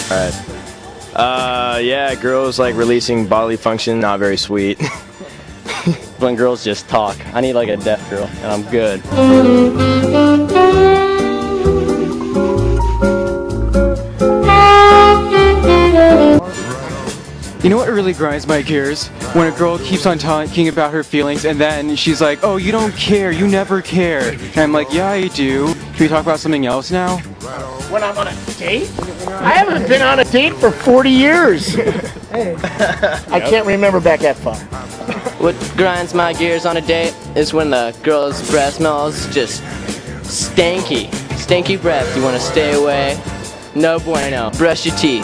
Alright. Yeah, girls like releasing bodily function, not very sweet. When girls just talk. I need like a deaf girl, and I'm good. You know what really grinds my gears? When a girl keeps on talking about her feelings and then she's like, oh, you don't care, you never care. And I'm like, yeah, I do. Can we talk about something else now? When I'm on a date? I haven't been on a date for 40 years. I can't remember back that far. What grinds my gears on a date is when the girl's breath smells just stanky. Stanky breath. You want to stay away? No bueno. Brush your teeth.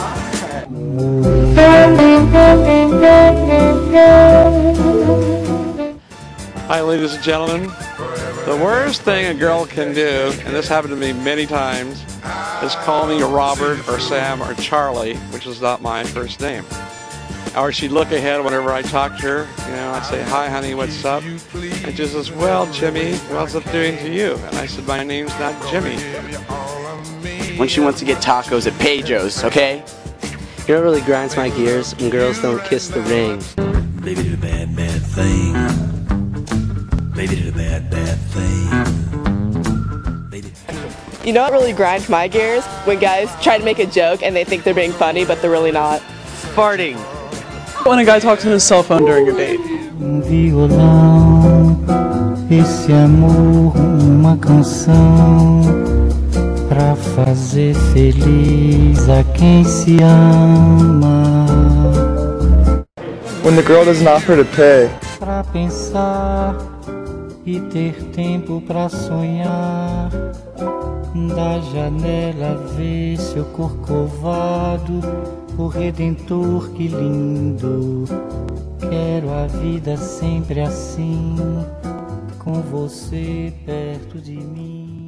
Hi, ladies and gentlemen. The worst thing a girl can do, and this happened to me many times, is call me Robert or Sam or Charlie, which is not my first name. Or she'd look ahead whenever I talk to her, I'd say, hi honey, what's up? And she says, well, Jimmy, what's it doing to you? And I said, my name's not Jimmy. When she wants to get tacos at Pedro's, okay? You know what really grinds my gears? When girls don't kiss the ring. Baby did a bad, bad thing. Baby did a bad, bad thing. Baby. You know what really grinds my gears? When guys try to make a joke and they think they're being funny, but they're really not. Farting. When a guy talks on his cell phone during a date. Violão, esse amor, uma canção pra fazer feliz a quem se ama. When the girl doesn't offer to pay. Pra pensar e ter tempo pra sonhar. Da janela ver seu corcovado, o Redentor, que lindo. Quero a vida sempre assim, com você perto de mim.